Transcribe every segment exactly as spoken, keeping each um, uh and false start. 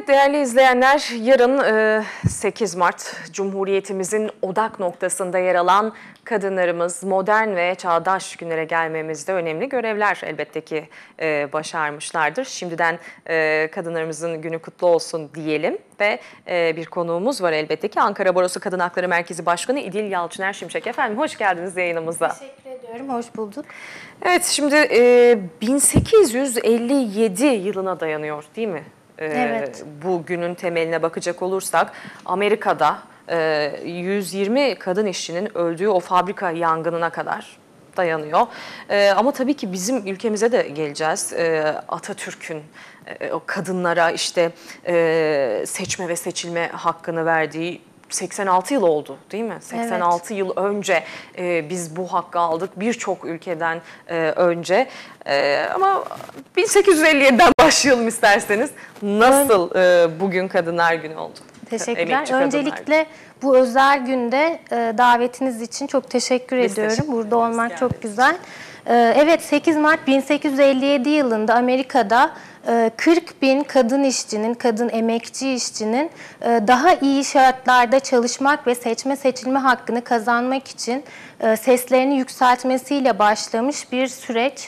Evet değerli izleyenler, yarın sekiz Mart Cumhuriyetimizin odak noktasında yer alan kadınlarımız modern ve çağdaş günlere gelmemizde önemli görevler elbette ki başarmışlardır. Şimdiden kadınlarımızın günü kutlu olsun diyelim ve bir konuğumuz var elbette ki Ankara Barosu Kadın Hakları Merkezi Başkanı İdil Yalçıner Şimşek. Efendim hoş geldiniz yayınımıza. Teşekkür ediyorum, hoş bulduk. Evet şimdi bin sekiz yüz elli yedi yılına dayanıyor değil mi? Evet. Bu günün temeline bakacak olursak Amerika'da yüz yirmi kadın işçinin öldüğü o fabrika yangınına kadar dayanıyor. Ama tabii ki bizim ülkemize de geleceğiz. Atatürk'ün o kadınlara işte seçme ve seçilme hakkını verdiği seksen altı yıl oldu değil mi? seksen altı evet. yıl önce e, biz bu hakkı aldık birçok ülkeden e, önce. E, ama bin sekiz yüz elli yediden başlayalım isterseniz. Nasıl e, bugün Kadınlar Günü oldu? Teşekkürler. Öncelikle bu özel günde e, davetiniz için çok teşekkür biz ediyorum. Teşekkür Burada olmak çok güzel. E, evet sekiz Mart bin sekiz yüz elli yedi yılında Amerika'da kırk bin kadın işçinin, kadın emekçi işçinin daha iyi şartlarda çalışmak ve seçme seçilme hakkını kazanmak için seslerini yükseltmesiyle başlamış bir süreç.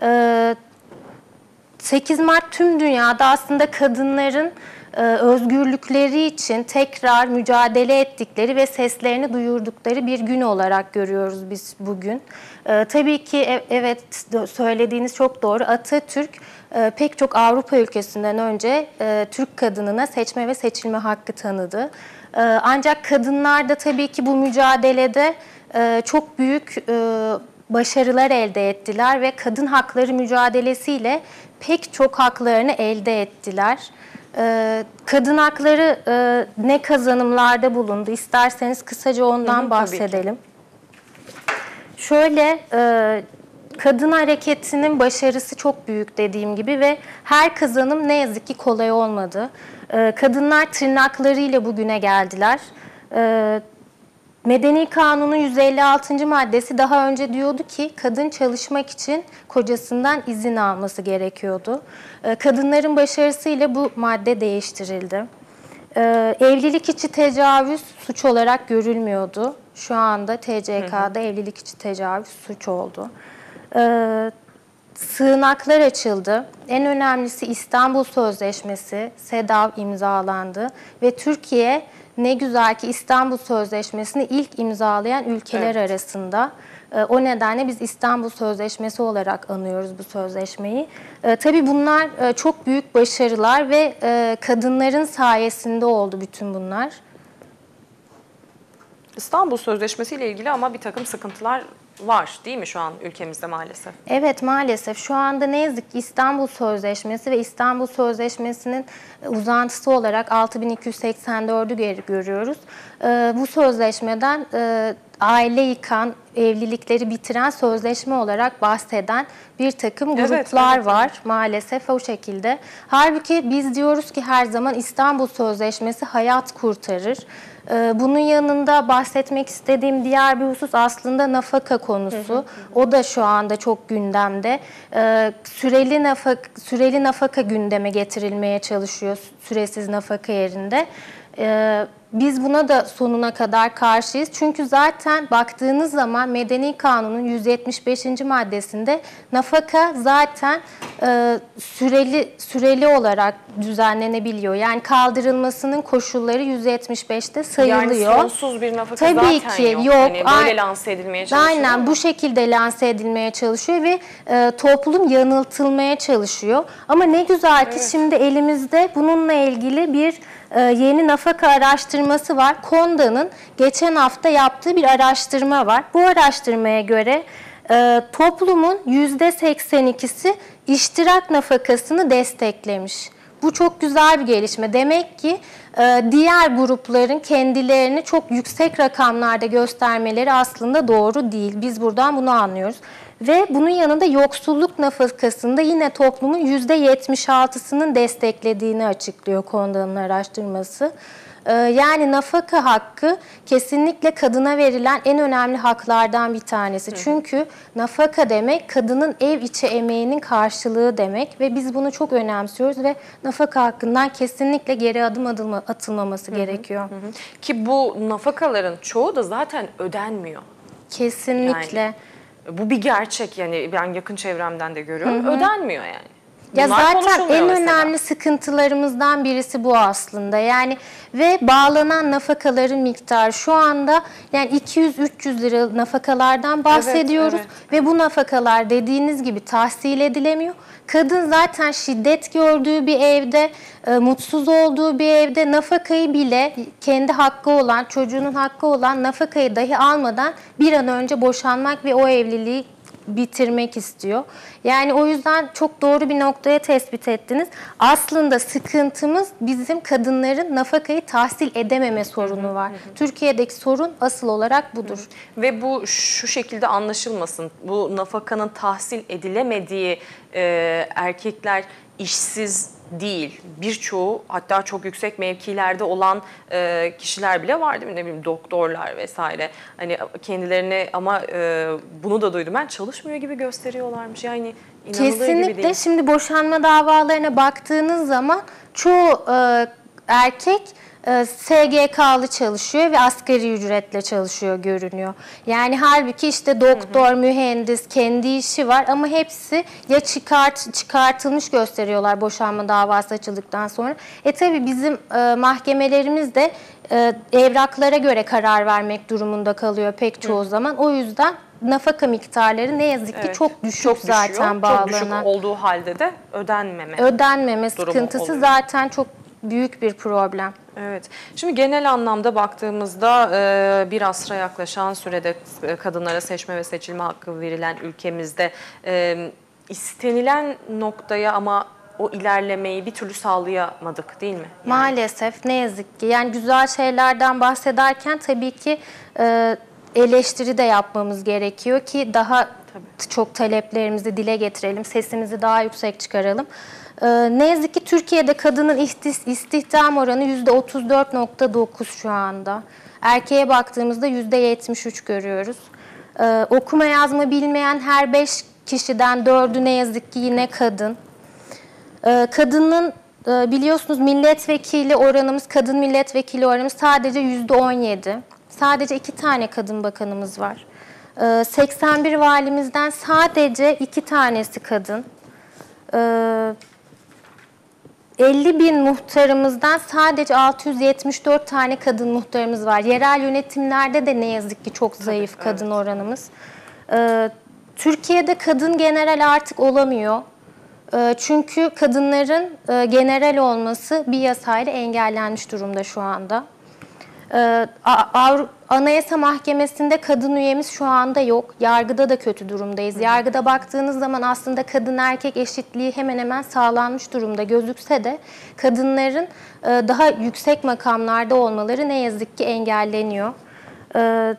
sekiz Mart tüm dünyada aslında kadınların özgürlükleri için tekrar mücadele ettikleri ve seslerini duyurdukları bir gün olarak görüyoruz biz bugün. Tabii ki evet söylediğiniz çok doğru. Atatürk pek çok Avrupa ülkesinden önce Türk kadınına seçme ve seçilme hakkı tanıdı. Ancak kadınlar da tabii ki bu mücadelede çok büyük başarılar elde ettiler ve kadın hakları mücadelesiyle pek çok haklarını elde ettiler. Kadın hakları ne kazanımlarda bulundu? İsterseniz kısaca ondan Hı, bahsedelim. Şöyle, kadın hareketinin başarısı çok büyük dediğim gibi ve her kazanım ne yazık ki kolay olmadı. Kadınlar tırnaklarıyla bugüne geldiler. Medeni Kanun'un yüz elli altıncı maddesi daha önce diyordu ki kadın çalışmak için kocasından izin alması gerekiyordu. Kadınların başarısıyla bu madde değiştirildi. Evlilik içi tecavüz suç olarak görülmüyordu. Şu anda T C K'da hı hı. evlilik içi tecavüz suç oldu. Sığınaklar açıldı. En önemlisi İstanbul Sözleşmesi, SEDAV imzalandı ve Türkiye ne güzel ki İstanbul Sözleşmesi'ni ilk imzalayan ülkeler evet. arasında. O nedenle biz İstanbul Sözleşmesi olarak anıyoruz bu sözleşmeyi. Tabii bunlar çok büyük başarılar ve kadınların sayesinde oldu bütün bunlar. İstanbul Sözleşmesi ile ilgili ama bir takım sıkıntılar var değil mi şu an ülkemizde maalesef? Evet maalesef. Şu anda ne yazık ki İstanbul Sözleşmesi ve İstanbul Sözleşmesi'nin uzantısı olarak altı bin iki yüz seksen dördü görüyoruz. Bu sözleşmeden aile yıkan, evlilikleri bitiren sözleşme olarak bahseden bir takım gruplar evet, evet, var evet. maalesef o şekilde. Halbuki biz diyoruz ki her zaman İstanbul Sözleşmesi hayat kurtarır. Bunun yanında bahsetmek istediğim diğer bir husus aslında nafaka konusu. Hı hı. O da şu anda çok gündemde. Süreli nafaka, süreli nafaka gündeme getirilmeye çalışıyor süresiz nafaka yerinde. Biz buna da sonuna kadar karşıyız. Çünkü zaten baktığınız zaman Medeni Kanun'un yüz yetmiş beşinci maddesinde nafaka zaten e, süreli süreli olarak düzenlenebiliyor. Yani kaldırılmasının koşulları yüz yetmiş beşte sayılıyor. Yani sonsuz bir nafaka Tabii zaten ki yok. yok. Yani böyle lanse edilmeye çalışıyor. Aynen ama. Bu şekilde lanse edilmeye çalışıyor ve e, toplum yanıltılmaya çalışıyor. Ama ne güzel ki evet. şimdi elimizde bununla ilgili bir e, yeni nafaka araştırması var. KONDA'nın geçen hafta yaptığı bir araştırma var. Bu araştırmaya göre e, toplumun yüzde seksen ikisi iştirak nafakasını desteklemiş. Bu çok güzel bir gelişme. Demek ki e, diğer grupların kendilerini çok yüksek rakamlarda göstermeleri aslında doğru değil. Biz buradan bunu anlıyoruz. Ve bunun yanında yoksulluk nafakasında yine toplumun yüzde yetmiş altısının desteklediğini açıklıyor KONDA'nın araştırması. Ee, yani nafaka hakkı kesinlikle kadına verilen en önemli haklardan bir tanesi. Hı. Çünkü nafaka demek kadının ev içi emeğinin karşılığı demek ve biz bunu çok önemsiyoruz ve nafaka hakkından kesinlikle geri adım atılma, atılmaması hı hı. gerekiyor. Hı hı. Ki bu nafakaların çoğu da zaten ödenmiyor. Kesinlikle. Yani, bu bir gerçek, yani ben yakın çevremden de görüyorum. Hı hı. Ödenmiyor yani. Ya Bunlar zaten en mesela. önemli sıkıntılarımızdan birisi bu aslında. Yani ve bağlanan nafakaların miktarı şu anda yani iki yüz üç yüz lira nafakalardan bahsediyoruz. Evet, evet. Ve bu nafakalar dediğiniz gibi tahsil edilemiyor. Kadın zaten şiddet gördüğü bir evde, e, mutsuz olduğu bir evde nafakayı bile kendi hakkı olan, çocuğunun hakkı olan nafakayı dahi almadan bir an önce boşanmak ve o evliliği bitirmek istiyor. Yani o yüzden çok doğru bir noktaya tespit ettiniz. Aslında sıkıntımız bizim kadınların nafakayı tahsil edememe sorunu var. Hı hı. Türkiye'deki sorun asıl olarak budur. Hı hı. Ve bu şu şekilde anlaşılmasın. Bu nafakanın tahsil edilemediği e, erkekler işsiz değil. Birçoğu, hatta çok yüksek mevkilerde olan e, kişiler bile var değil mi? Ne bileyim, doktorlar vesaire. Hani kendilerini ama e, bunu da duydum ben, çalışmıyor gibi gösteriyorlarmış. Yani inanılır Kesinlikle. gibi değil. Şimdi boşanma davalarına baktığınız zaman çoğu e, erkek e, S G K'lı çalışıyor ve asgari ücretle çalışıyor görünüyor. Yani halbuki işte doktor, hı hı. mühendis, kendi işi var ama hepsi ya çıkart, çıkartılmış gösteriyorlar boşanma davası açıldıktan sonra. E tabi bizim e, mahkemelerimiz de e, evraklara göre karar vermek durumunda kalıyor pek çoğu hı. zaman. O yüzden nafaka miktarları ne yazık ki evet, çok düşük çok zaten bağlanan. Çok düşük olduğu halde de ödenmeme. Ödenmeme sıkıntısı oluyor. Zaten çok büyük bir problem. Evet. Şimdi genel anlamda baktığımızda bir asra yaklaşan sürede kadınlara seçme ve seçilme hakkı verilen ülkemizde istenilen noktaya ama o ilerlemeyi bir türlü sağlayamadık değil mi? Yani. Maalesef ne yazık ki. Yani güzel şeylerden bahsederken tabii ki eleştiri de yapmamız gerekiyor ki daha tabii. çok taleplerimizi dile getirelim, sesimizi daha yüksek çıkaralım. Ee, ne yazık ki Türkiye'de kadının istihdam oranı yüzde otuz dört nokta dokuz şu anda. Erkeğe baktığımızda yüzde yetmiş üç görüyoruz. Ee, okuma yazma bilmeyen her beş kişiden dördü ne yazık ki yine kadın. Ee, kadının e, biliyorsunuz milletvekili oranımız, kadın milletvekili oranımız sadece yüzde on yedi. Sadece iki tane kadın bakanımız var. Ee, seksen bir valimizden sadece iki tanesi kadın. Ee, elli bin muhtarımızdan sadece altı yüz yetmiş dört tane kadın muhtarımız var. Yerel yönetimlerde de ne yazık ki çok zayıf Tabii, kadın evet. oranımız. Ee, Türkiye'de kadın general artık olamıyor. Ee, çünkü kadınların e, general olması bir yasayla engellenmiş durumda şu anda. Ee, Anayasa Mahkemesi'nde kadın üyemiz şu anda yok. Yargıda da kötü durumdayız. Hı hı. Yargıda baktığınız zaman aslında kadın erkek eşitliği hemen hemen sağlanmış durumda gözükse de kadınların e, daha yüksek makamlarda olmaları ne yazık ki engelleniyor. Ee,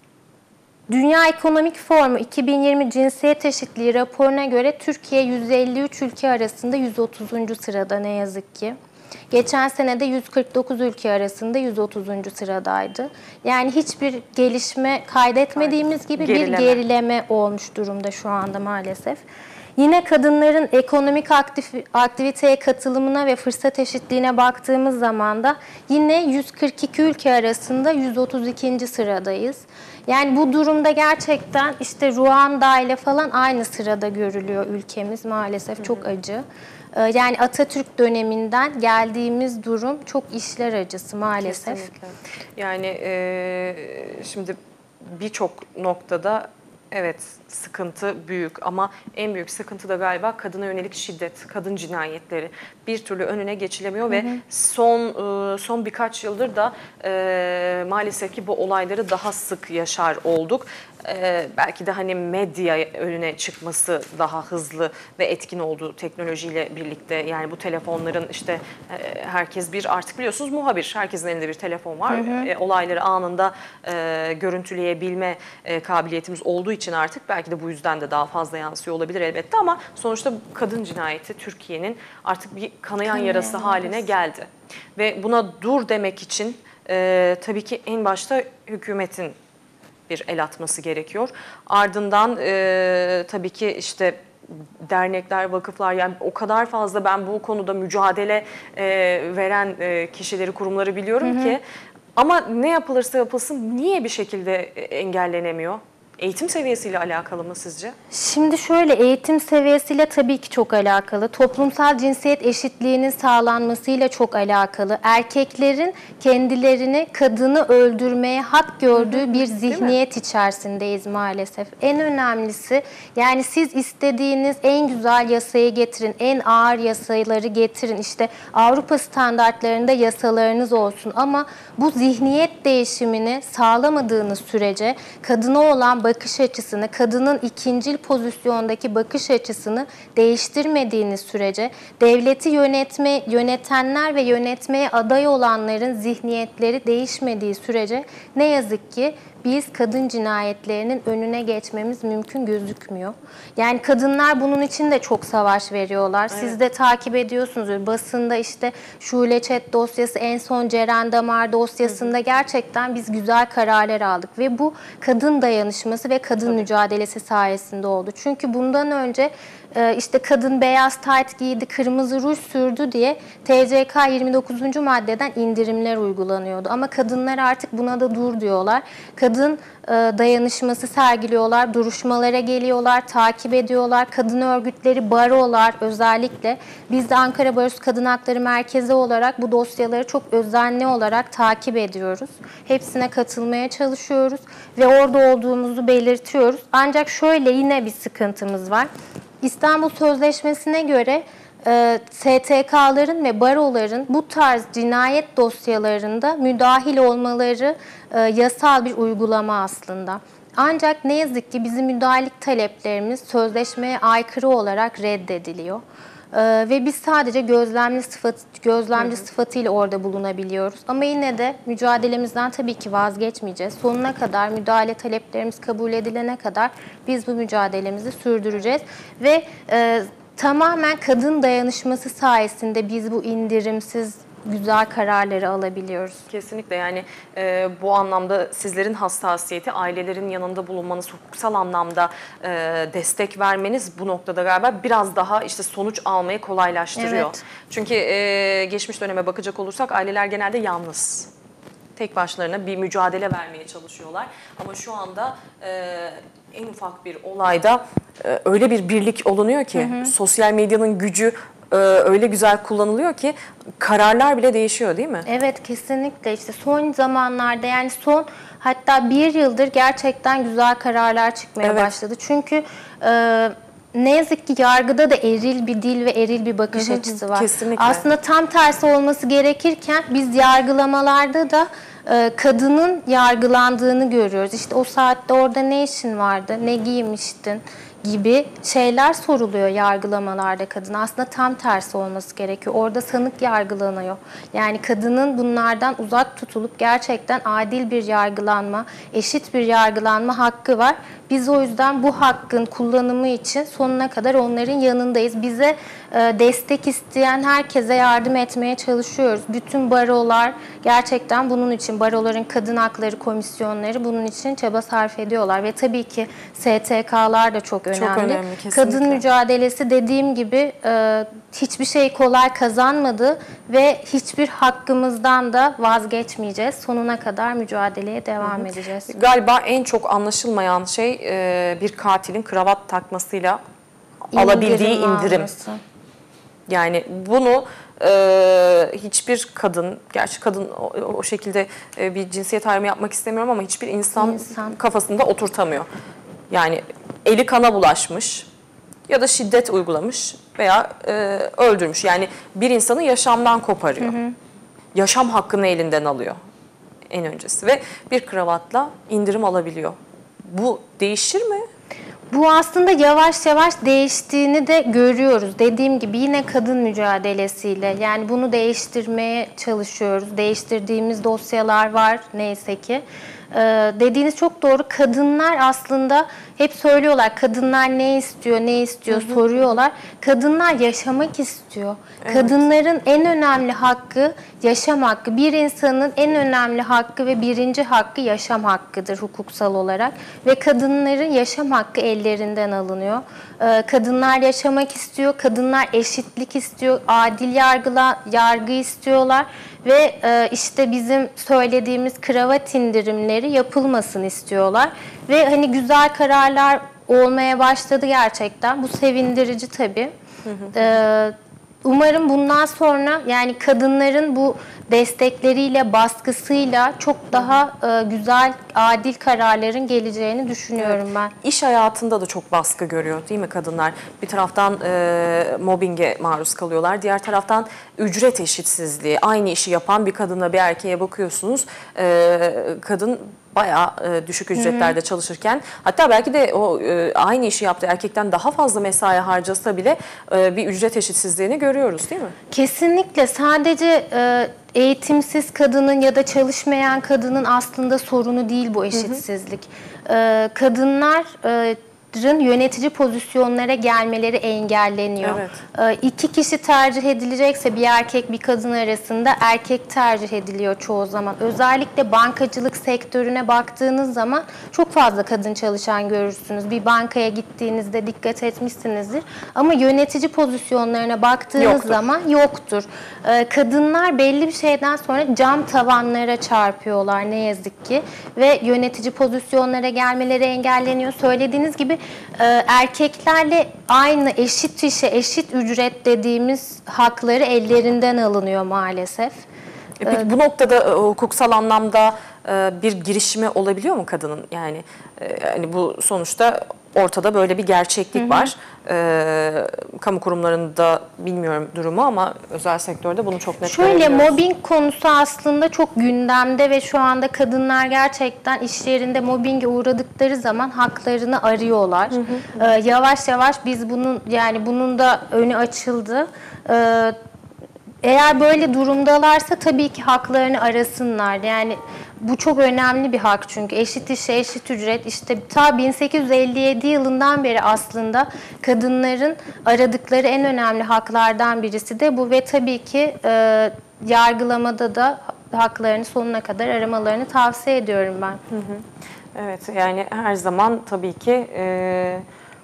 Dünya Ekonomik Forumu iki bin yirmi Cinsiyet Eşitliği raporuna göre Türkiye yüz elli üç ülke arasında yüz otuzuncu sırada ne yazık ki. Geçen sene de yüz kırk dokuz ülke arasında yüz otuzuncu sıradaydı. Yani hiçbir gelişme kaydetmediğimiz gibi gerileme. bir gerileme olmuş durumda şu anda maalesef. Yine kadınların ekonomik aktif, aktiviteye katılımına ve fırsat eşitliğine baktığımız zaman da yine yüz kırk iki ülke arasında yüz otuz ikinci sıradayız. Yani bu durumda gerçekten işte Ruanda ile falan aynı sırada görülüyor ülkemiz maalesef. Hı hı. Çok acı. Yani Atatürk döneminden geldiğimiz durum çok işler acısı maalesef. Kesinlikle. Yani e, şimdi birçok noktada evet sıkıntı büyük ama en büyük sıkıntı da galiba kadına yönelik şiddet, kadın cinayetleri. Bir türlü önüne geçilemiyor hı hı. ve son son birkaç yıldır da e, maalesef ki bu olayları daha sık yaşar olduk. Ee, belki de hani medya önüne çıkması daha hızlı ve etkin oldu teknolojiyle birlikte. Yani bu telefonların işte e, herkes bir artık biliyorsunuz muhabir. Herkesin elinde bir telefon var. Hı hı. E, olayları anında e, görüntüleyebilme e, kabiliyetimiz olduğu için artık belki de bu yüzden de daha fazla yansıyor olabilir elbette ama sonuçta kadın cinayeti Türkiye'nin artık bir kanayan yarası haline geldi. Ve buna dur demek için e, tabii ki en başta hükümetin bir el atması gerekiyor. Ardından e, tabii ki işte dernekler, vakıflar, yani o kadar fazla ben bu konuda mücadele e, veren e, kişileri, kurumları biliyorum hı hı. ki ama ne yapılırsa yapılsın niye bir şekilde engellenemiyor? Eğitim seviyesiyle alakalı mı sizce? Şimdi şöyle, eğitim seviyesiyle tabii ki çok alakalı. Toplumsal cinsiyet eşitliğinin sağlanmasıyla çok alakalı. Erkeklerin kendilerini kadını öldürmeye hak gördüğü bir zihniyet içerisindeyiz maalesef. En önemlisi, yani siz istediğiniz en güzel yasayı getirin, en ağır yasaları getirin. İşte Avrupa standartlarında yasalarınız olsun ama bu zihniyet değişimini sağlamadığınız sürece kadına olan bakış açısını, kadının ikincil pozisyondaki bakış açısını değiştirmediğiniz sürece devleti yönetme, yönetenler ve yönetmeye aday olanların zihniyetleri değişmediği sürece ne yazık ki biz kadın cinayetlerinin önüne geçmemiz mümkün gözükmüyor. Yani kadınlar bunun için de çok savaş veriyorlar. Evet. Siz de takip ediyorsunuz. Basında işte Şule Çet dosyası, en son Ceren Damar dosyasında gerçekten biz güzel kararlar aldık. Ve bu kadın dayanışması ve kadın Tabii. mücadelesi sayesinde oldu. Çünkü bundan önce işte kadın beyaz tayt giydi, kırmızı ruj sürdü diye T C K yirmi dokuzuncu maddeden indirimler uygulanıyordu. Ama kadınlar artık buna da dur diyorlar. Kadın dayanışması sergiliyorlar, duruşmalara geliyorlar, takip ediyorlar. Kadın örgütleri, barolar özellikle. Biz de Ankara Barosu Kadın Hakları Merkezi olarak bu dosyaları çok özenli olarak takip ediyoruz. Hepsine katılmaya çalışıyoruz ve orada olduğumuzu belirtiyoruz. Ancak şöyle yine bir sıkıntımız var. İstanbul Sözleşmesi'ne göre e, S T K'ların ve baroların bu tarz cinayet dosyalarında müdahil olmaları e, yasal bir uygulama aslında. Ancak ne yazık ki bizim müdahillik taleplerimiz sözleşmeye aykırı olarak reddediliyor. Ee, ve biz sadece gözlemci sıfat gözlemci hı hı. sıfatıyla orada bulunabiliyoruz. Ama yine de mücadelemizden tabii ki vazgeçmeyeceğiz. Sonuna kadar müdahale taleplerimiz kabul edilene kadar biz bu mücadelemizi sürdüreceğiz. Ve e, tamamen kadın dayanışması sayesinde biz bu indirimsiz güzel kararları alabiliyoruz. Kesinlikle, yani e, bu anlamda sizlerin hassasiyeti, ailelerin yanında bulunmanız, hukuksal anlamda e, destek vermeniz bu noktada galiba biraz daha işte sonuç almayı kolaylaştırıyor. Evet. Çünkü e, geçmiş döneme bakacak olursak aileler genelde yalnız. Tek başlarına bir mücadele vermeye çalışıyorlar. Ama şu anda e, en ufak bir olayda e, öyle bir birlik olunuyor ki hı hı. sosyal medyanın gücü öyle güzel kullanılıyor ki kararlar bile değişiyor, değil mi? Evet, kesinlikle. İşte son zamanlarda, yani son hatta bir yıldır gerçekten güzel kararlar çıkmaya evet. başladı. Çünkü e, ne yazık ki yargıda da eril bir dil ve eril bir bakış hı hı, açısı var. Kesinlikle. Aslında tam tersi olması gerekirken biz yargılamalarda da e, kadının yargılandığını görüyoruz. İşte o saatte orada ne işin vardı, ne giymiştin gibi şeyler soruluyor yargılamalarda kadına. Aslında tam tersi olması gerekiyor. Orada sanık yargılanıyor. Yani kadının bunlardan uzak tutulup gerçekten adil bir yargılanma, eşit bir yargılanma hakkı var. Biz o yüzden bu hakkın kullanımı için sonuna kadar onların yanındayız. Bize e, destek isteyen herkese yardım etmeye çalışıyoruz. Bütün barolar gerçekten bunun için, baroların kadın hakları komisyonları bunun için çaba sarf ediyorlar. Ve tabii ki S T K'lar da çok önemli. Çok önemli, kesinlikle. Kadın mücadelesi dediğim gibi e, hiçbir şey kolay kazanmadı ve hiçbir hakkımızdan da vazgeçmeyeceğiz. Sonuna kadar mücadeleye devam hı hı. edeceğiz. Galiba en çok anlaşılmayan şey e, bir katilin kravat takmasıyla indirim alabildiği indirim. Alması. Yani bunu e, hiçbir kadın, gerçi kadın o, o şekilde e, bir cinsiyet ayrımı yapmak istemiyorum ama hiçbir insan, insan kafasında oturtamıyor. Yani eli kana bulaşmış ya da şiddet uygulamış veya e, öldürmüş. Yani bir insanı yaşamdan koparıyor. Hı hı. Yaşam hakkını elinden alıyor en öncesi ve bir kravatla indirim alabiliyor. Bu değişir mi? Bu aslında yavaş yavaş değiştiğini de görüyoruz. Dediğim gibi yine kadın mücadelesiyle, yani bunu değiştirmeye çalışıyoruz. Değiştirdiğimiz dosyalar var neyse ki. Ee, dediğiniz çok doğru. Kadınlar aslında hep söylüyorlar, kadınlar ne istiyor, ne istiyor, hı hı, soruyorlar. Kadınlar yaşamak istiyor. Evet. Kadınların en önemli hakkı yaşam hakkı. Bir insanın en önemli hakkı ve birinci hakkı yaşam hakkıdır hukuksal olarak. Ve kadınların yaşam hakkı ellerinden alınıyor. Ee, kadınlar yaşamak istiyor, kadınlar eşitlik istiyor, adil yargıla, yargı istiyorlar. Ve e, işte bizim söylediğimiz kravat indirimleri yapılmasını istiyorlar. Ve hani güzel kararlar olmaya başladı gerçekten. Bu sevindirici tabii. Hı hı. E, umarım bundan sonra yani kadınların bu destekleriyle, baskısıyla çok daha e, güzel, adil kararların geleceğini düşünüyorum, evet, ben. İş hayatında da çok baskı görüyor değil mi kadınlar? Bir taraftan e, mobbinge maruz kalıyorlar, diğer taraftan ücret eşitsizliği. Aynı işi yapan bir kadınla bir erkeğe bakıyorsunuz, e, kadın bayağı e, düşük ücretlerde, hı hı, çalışırken, hatta belki de o e, aynı işi yaptığı erkekten daha fazla mesai harcasa bile e, bir ücret eşitsizliğini görüyoruz değil mi? Kesinlikle. Sadece e, eğitimsiz kadının ya da çalışmayan kadının aslında sorunu değil bu eşitsizlik. Hı hı. E, kadınlar e, yönetici pozisyonlara gelmeleri engelleniyor. Evet. İki kişi tercih edilecekse bir erkek bir kadın arasında erkek tercih ediliyor çoğu zaman. Özellikle bankacılık sektörüne baktığınız zaman çok fazla kadın çalışan görürsünüz. Bir bankaya gittiğinizde dikkat etmişsinizdir. Ama yönetici pozisyonlarına baktığınız yoktur. zaman yoktur. Kadınlar belli bir şeyden sonra cam tavanlara çarpıyorlar ne yazık ki. Ve yönetici pozisyonlara gelmeleri engelleniyor. Söylediğiniz gibi erkeklerle aynı eşit işe eşit ücret dediğimiz hakları ellerinden alınıyor maalesef. E peki bu noktada e, hukuksal anlamda e, bir girişimi olabiliyor mu kadının? Yani e, hani bu sonuçta ortada böyle bir gerçeklik, hı hı, var. E, kamu kurumlarında bilmiyorum durumu ama özel sektörde bunu çok net Şöyle görebiliyoruz. Mobbing konusu aslında çok gündemde ve şu anda kadınlar gerçekten iş yerinde mobbinge uğradıkları zaman haklarını arıyorlar. Hı hı. E, yavaş yavaş biz bunun yani bunun da önü açıldı. E, Eğer böyle durumdalarsa tabii ki haklarını arasınlar. Yani bu çok önemli bir hak çünkü eşit işe eşit ücret işte ta bin sekiz yüz elli yedi yılından beri aslında kadınların aradıkları en önemli haklardan birisi de bu ve tabii ki e, yargılamada da haklarını sonuna kadar aramalarını tavsiye ediyorum ben. Hı hı. Evet, yani her zaman tabii ki e,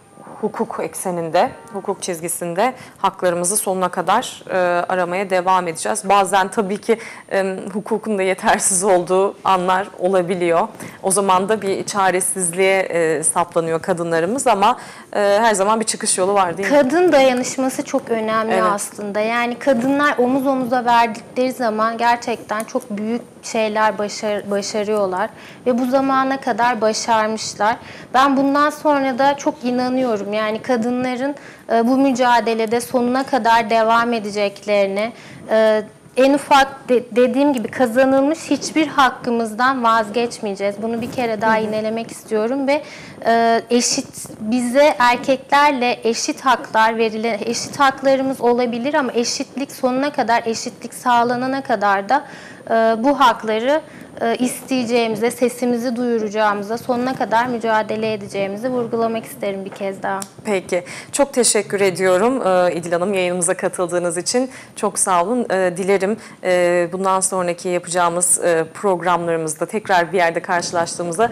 hukuk ekseninde, hukuk çizgisinde haklarımızı sonuna kadar e, aramaya devam edeceğiz. Bazen tabii ki e, hukukun da yetersiz olduğu anlar olabiliyor. O zaman da bir çaresizliğe e, saplanıyor kadınlarımız ama e, her zaman bir çıkış yolu var değil mi? Kadın dayanışması çok önemli, evet, aslında. Yani kadınlar omuz omuza verdikleri zaman gerçekten çok büyük şeyler başar, başarıyorlar ve bu zamana kadar başarmışlar. Ben bundan sonra da çok inanıyorum. Yani kadınların e, bu mücadelede sonuna kadar devam edeceklerini, e, en ufak de, dediğim gibi kazanılmış hiçbir hakkımızdan vazgeçmeyeceğiz. Bunu bir kere daha yinelemek istiyorum ve e, eşit bize erkeklerle eşit haklar verilen eşit haklarımız olabilir ama eşitlik sonuna kadar eşitlik sağlanana kadar da e, bu hakları e, isteyeceğimize, sesimizi duyuracağımıza, sonuna kadar mücadele edeceğimizi vurgulamak isterim bir kez daha. Peki. Çok teşekkür ediyorum e, İdil Hanım yayınımıza katıldığınız için. Çok sağ olun. E, dilerim e, bundan sonraki yapacağımız e, programlarımızda tekrar bir yerde karşılaştığımızda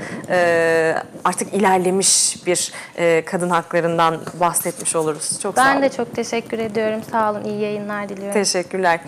e, artık ilerlemiş bir e, kadın haklarından bahsetmiş oluruz. Çok sağ olun. Ben de çok teşekkür ediyorum. Sağ olun. İyi yayınlar diliyorum. Teşekkürler.